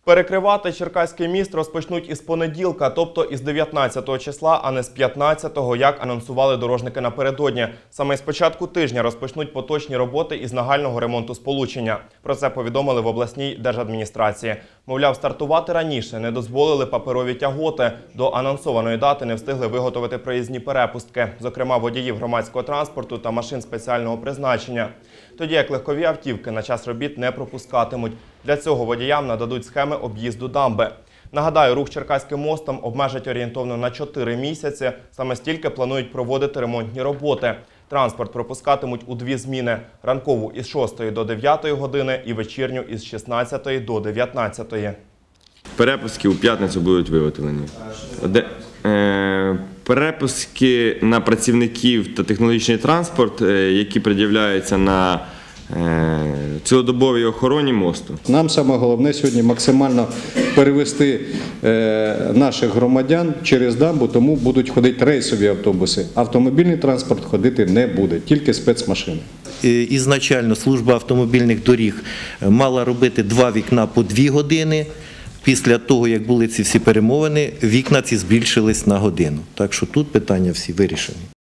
Перекривати Черкаський міст розпочнуть із понеділка, тобто із 19 числа, а не з 15-го, як анонсували дорожники напередодні. Саме з початку тижня розпочнуть поточні роботи із нагального ремонту сполучення. Про це повідомили в обласній держадміністрації. Мовляв, стартувати раніше не дозволили паперові тяготи. До анонсованої дати не встигли виготовити проїзні перепустки, зокрема водіїв громадського транспорту та машин спеціального призначення. Тоді як легкові автівки на час робіт не пропускатимуть. Для цього водіям нададуть схеми об'їзду дамби. Нагадаю, рух Черкаським мостом обмежать орієнтовно на 4 місяці. Саме стільки планують проводити ремонтні роботи. Транспорт пропускатимуть у 2 зміни – ранкову із 6 до 9 години і вечірню із 16 до 19. Перепустки у п'ятницю будуть виготовлені. Перепустки на працівників та технологічний транспорт, які пред'являються на цілодобовій охороні мосту. Нам саме головне сьогодні максимально перевести наших громадян через дамбу, тому будуть ходити рейсові автобуси. Автомобільний транспорт ходити не буде, тільки спецмашини. Ізначально служба автомобільних доріг мала робити 2 вікна по 2 години. Після того, як були ці всі перемовини, вікна ці збільшились на годину. Так що тут питання всі вирішені.